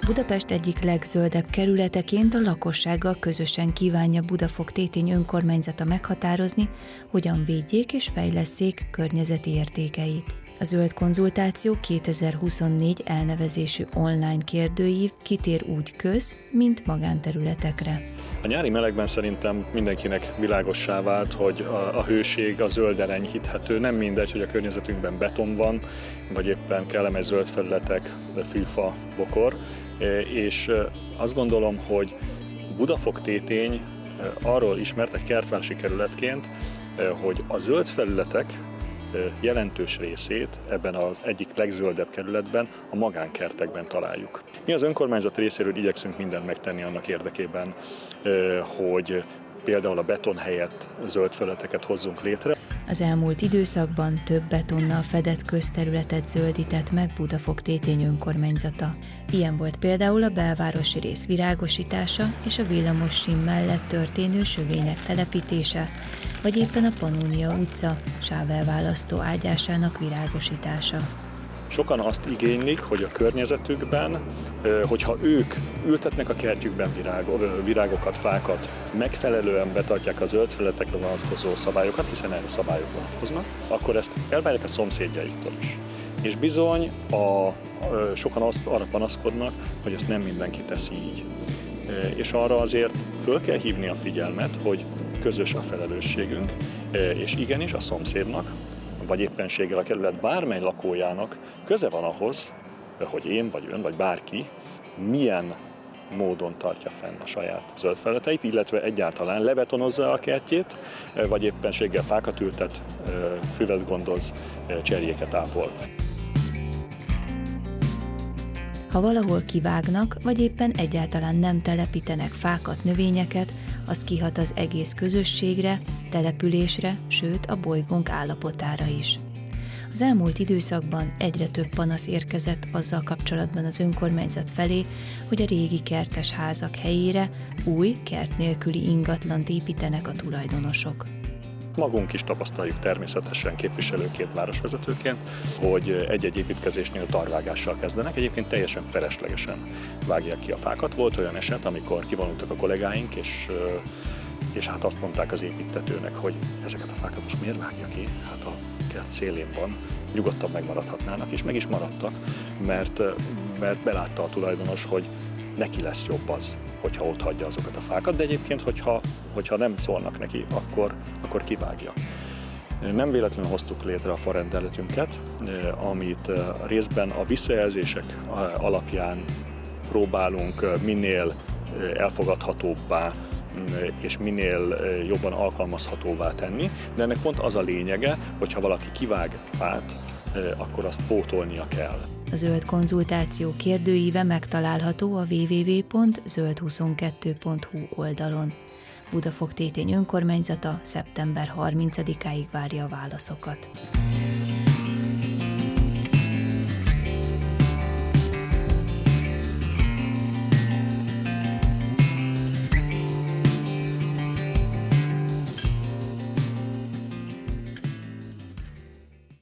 Budapest egyik legzöldebb kerületeként a lakossággal közösen kívánja Budafok-Tétény önkormányzata meghatározni, hogyan védjék és fejlesszék környezeti értékeit. A Zöld Konzultáció 2024 elnevezésű online kérdőív kitér úgy mint magánterületekre. A nyári melegben szerintem mindenkinek világossá vált, hogy a hőség, a zöld enyhíthető. Nem mindegy, hogy a környezetünkben beton van, vagy éppen kellemes zöld felületek, fűfa, bokor. És azt gondolom, hogy Budafok-Tétény arról ismert egy kertvárosi kerületként, hogy a zöld felületek jelentős részét ebben az egyik legzöldebb kerületben, a magánkertekben találjuk. Mi az önkormányzat részéről igyekszünk mindent megtenni annak érdekében, hogy például a beton helyett zöld felületeket hozzunk létre. Az elmúlt időszakban több betonnal fedett közterületet zöldített meg Budafok-Tétény önkormányzata. Ilyen volt például a belvárosi rész virágosítása és a villamossím mellett történő sövények telepítése, vagy éppen a Panónia utca sávelválasztó ágyásának virágosítása. Sokan azt igénylik, hogy a környezetükben, hogyha ők ültetnek a kertjükben virágokat, fákat, megfelelően betartják a zöld felületekre vonatkozó szabályokat, hiszen erre szabályok vonatkoznak, akkor ezt elvárják a szomszédjaiktól is. És bizony sokan arra panaszkodnak, hogy ezt nem mindenki teszi így. És arra azért föl kell hívni a figyelmet, hogy közös a felelősségünk, és igenis a szomszédnak, vagy éppenséggel a kerület bármely lakójának köze van ahhoz, hogy én, vagy ön, vagy bárki milyen módon tartja fenn a saját zöld felületeit, illetve egyáltalán lebetonozza a kertjét, vagy éppenséggel fákat ültet, füvet gondoz, cserjéket ápol. Ha valahol kivágnak, vagy éppen egyáltalán nem telepítenek fákat, növényeket, az kihat az egész közösségre, településre, sőt a bolygónk állapotára is. Az elmúlt időszakban egyre több panasz érkezett azzal kapcsolatban az önkormányzat felé, hogy a régi kertes házak helyére új, kert nélküli ingatlant építenek a tulajdonosok. Magunk is tapasztaljuk természetesen képviselőként, városvezetőként, hogy egy-egy építkezésnél tarvágással kezdenek, egyébként teljesen feleslegesen vágják ki a fákat. Volt olyan eset, amikor kivonultak a kollégáink, és hát azt mondták az építtetőnek, hogy ezeket a fákat most miért vágja ki? Hát a kert szélén van, nyugodtan megmaradhatnának, és meg is maradtak, mert belátta a tulajdonos, hogy neki lesz jobb az, hogyha ott hagyja azokat a fákat, de egyébként, hogyha nem szólnak neki, akkor kivágja. Nem véletlenül hoztuk létre a farendeletünket, amit részben a visszajelzések alapján próbálunk minél elfogadhatóbbá és minél jobban alkalmazhatóvá tenni, de ennek pont az a lényege, hogyha valaki kivág fát, akkor azt pótolnia kell. A Zöld Konzultáció kérdőíve megtalálható a www.zöld22.hu oldalon. Budafok-Tétény önkormányzata szeptember 30-áig várja a válaszokat.